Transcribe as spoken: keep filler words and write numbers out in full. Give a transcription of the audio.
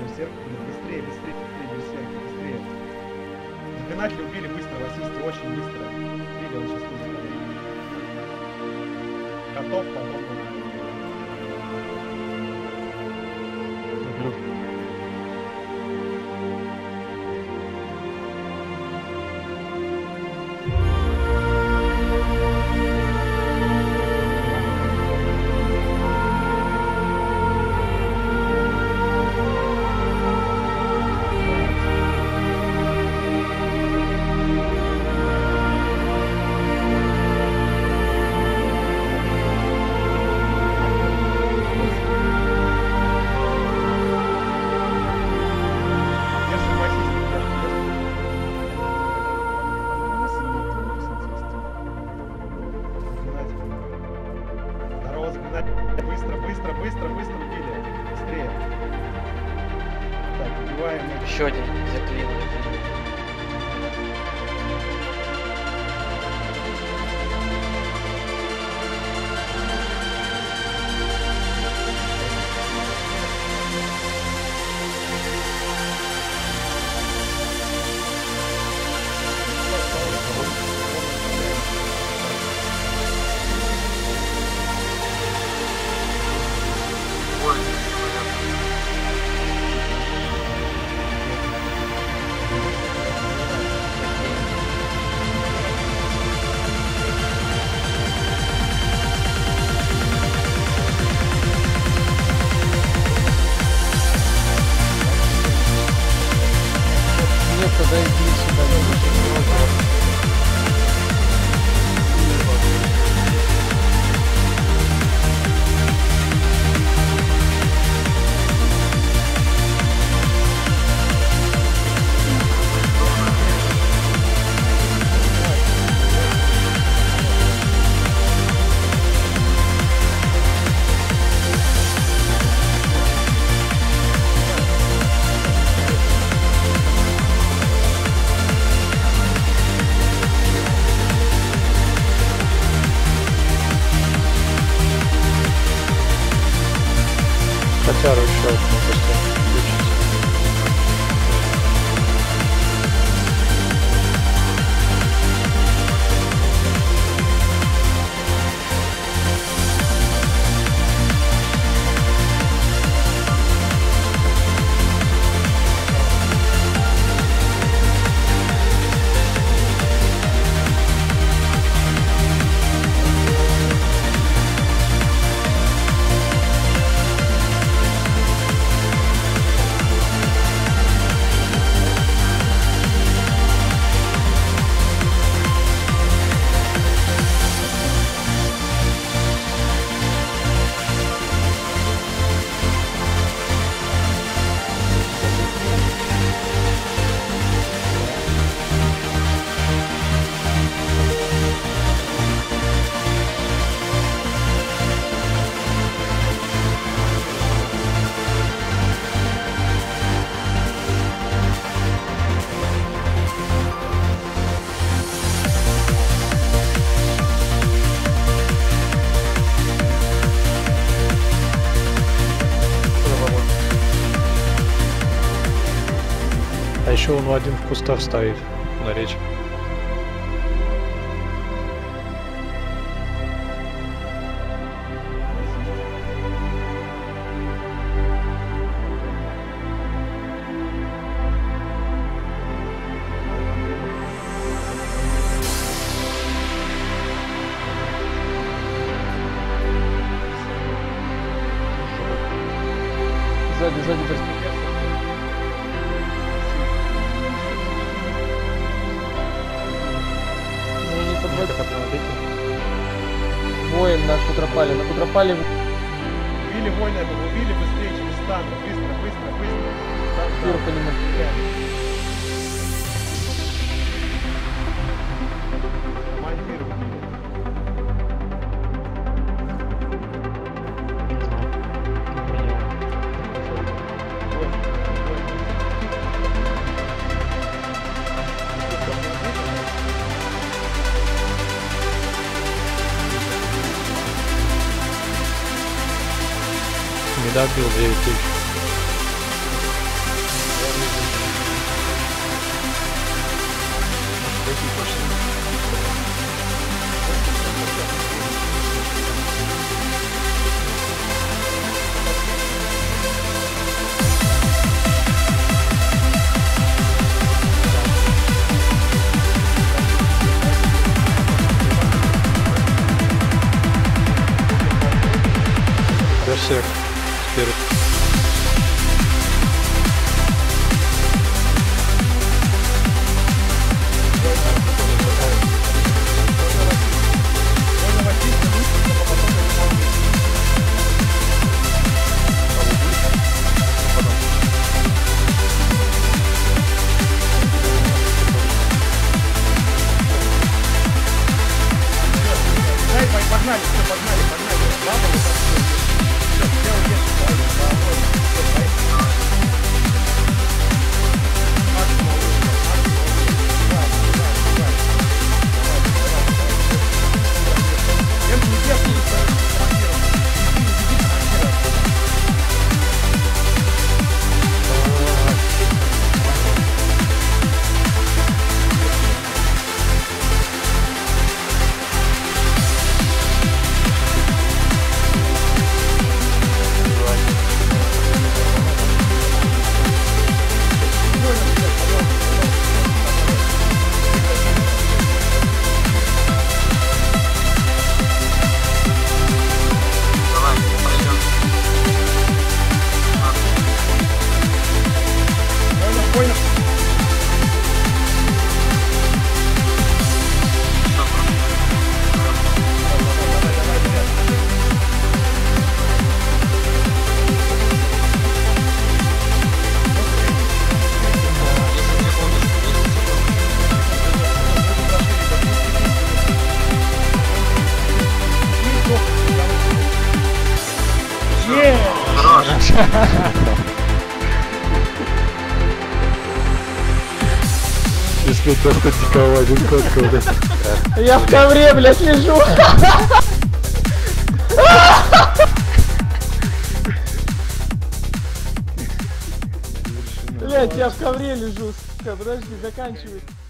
берсерк, быстрее, быстрее, быстрее, берсерк, быстрее. Заклинатели убили быстро, Васисти, очень быстро. Видел, он сейчас будет. Котов, потом... Быстро, быстро, быстро, быстро убили. Быстрее. Так, убиваем. Еще один заклин. Тогда иди сюда, Котяру еще одну просто включить. А еще он один в кустах стоит на речке. Сзади, сзади, сзади. Воин на Кутропале, на Кутропале. Убили воина, убили быстрее через стан. Быстро, быстро, быстро. Пир по нему. Мальпир убили. Не добил девять тысяч. пройти точно. Берсерк спереди. Погнали, все, погнали, погнали. Баба, вот так все. Все, все уедешь, давай, давай, все, поехали. Максимум, максимум. Давай, давай, давай. Давай, давай, давай. Я не я буду транслировать. Иди, иди, транслировать. Если только никого один кот. Я в ковре, блядь, лежу. Блядь, я в ковре лежу. Подожди, заканчивай.